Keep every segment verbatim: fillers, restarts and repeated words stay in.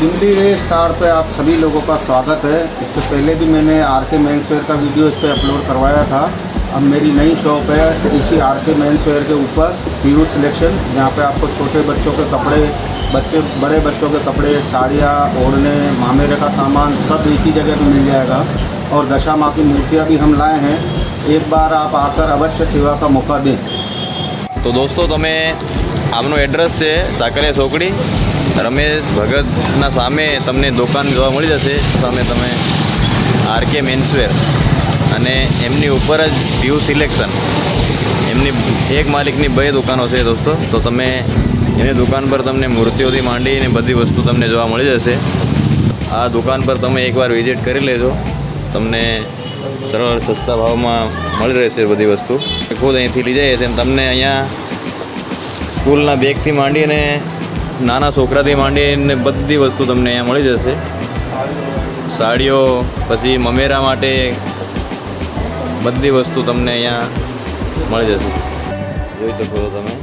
Hindi star पे आप सभी लोगों का स्वागत है। इससे पहले भी मैंने आर के मेंसवेयर का वीडियो इस पर अपलोड करवाया था। अब मेरी नई शॉप है इसी आर के मेंसवेयर के ऊपर, पीहू सिलेक्शन, जहाँ पे आपको छोटे बच्चों के कपड़े, बच्चे बड़े बच्चों के कपड़े, साड़ियाँ, ओढ़ने, मामेरे का सामान सब एक ही जगह पे मिल जाएगा। और दशा माँ की मूर्तियाँ भी हम लाए हैं। एक बार आप आकर अवश्य सेवा का मौका दें। तो दोस्तों, તમે આપનું એડ્રેસ છે સાકરિયા ચોકડી, રમેશ ભગતના સામે તમને દુકાન જોવા મળી જશે। સામે તમે આર કે મેન્સવેર અને એમની ઉપર જ પીયુ સિલેક્શન, એમની એક માલિકની બે દુકાનો છે દોસ્તો। તો તમે એની દુકાન પર તમને મૂર્તિઓથી માંડીને બધી વસ્તુ તમને જોવા મળી જશે। આ દુકાન પર તમે એકવાર વિઝિટ કરી લેજો, તમને સરળ સસ્તા ભાવમાં મળી રહેશે બધી વસ્તુ। ખુદ અહીંથી લઈ જાય છે। તમને અહીંયા સ્કૂલના બેગથી માંડીને નાના છોકરાથી માંડીને બધી વસ્તુ તમને અહીંયા મળી જશે। સાડીઓ, પછી મમેરા માટે બધી વસ્તુ તમને અહીંયા મળી જશે। જોઈ શકો છો તમે।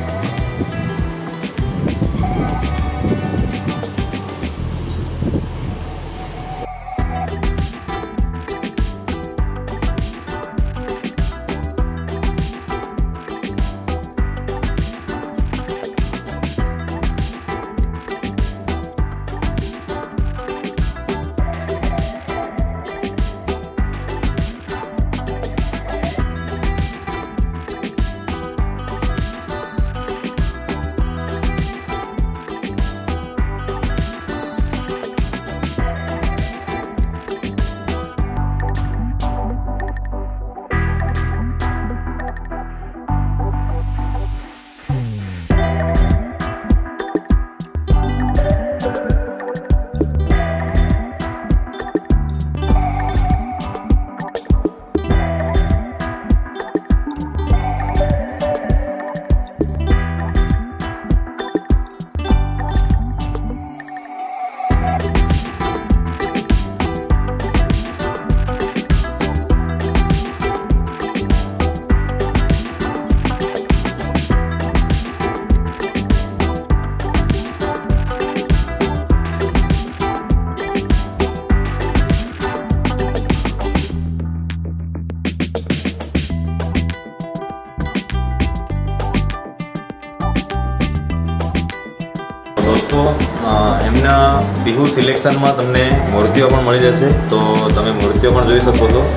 दोस्तों, एमना पीहू सिलेक्शन में तमने मूर्तिओ पण मळी जशे, तो तमे मूर्तिओ पण जोई शको छो।